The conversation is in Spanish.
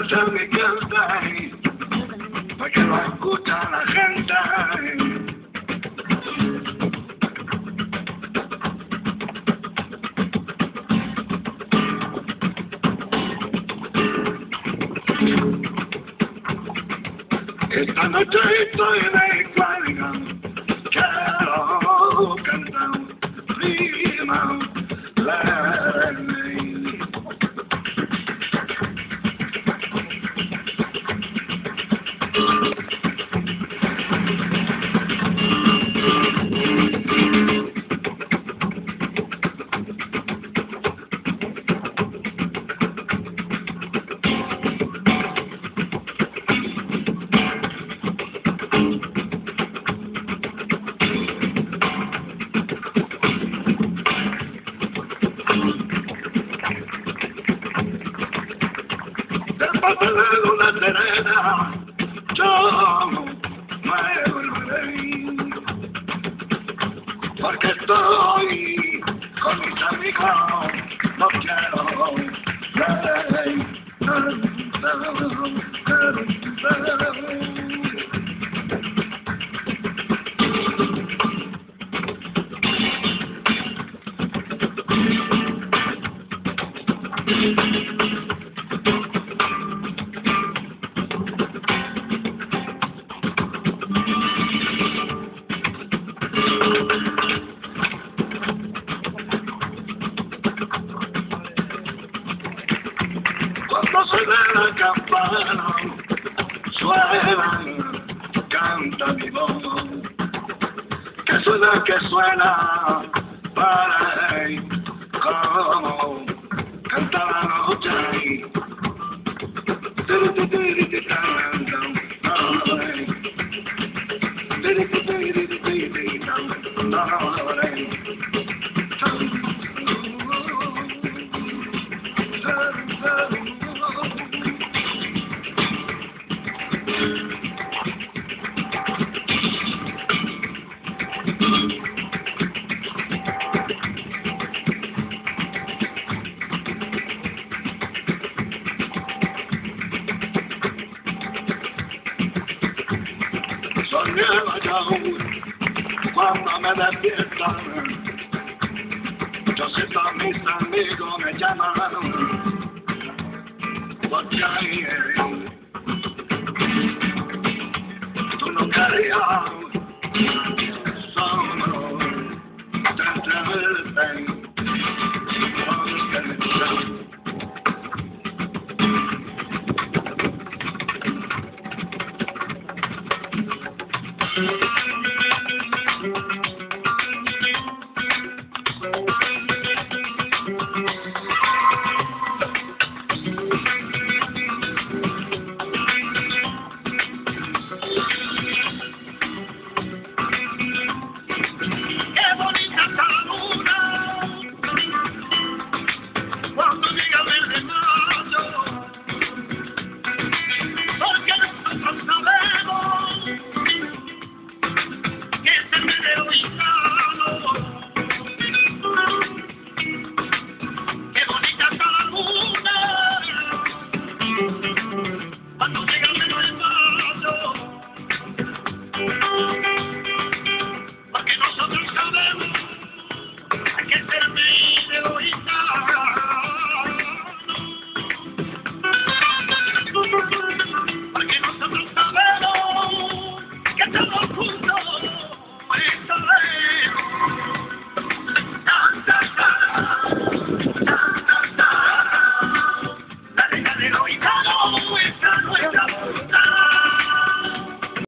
esa es mi cante, porque lo escucha la gente. Esta noche estoy de cuelga, quiero cantar prima ley. De una serena, yo me volveré, porque estoy con mis amigos, no quiero ver. Cuando suena la campana, suena, canta mi voz, que suena, para él, como canta la noche. Soñaba yo cuando me despiertan, yo siento a mis amigos me llamaron, porque ayer tú no querías, solo te entretengo.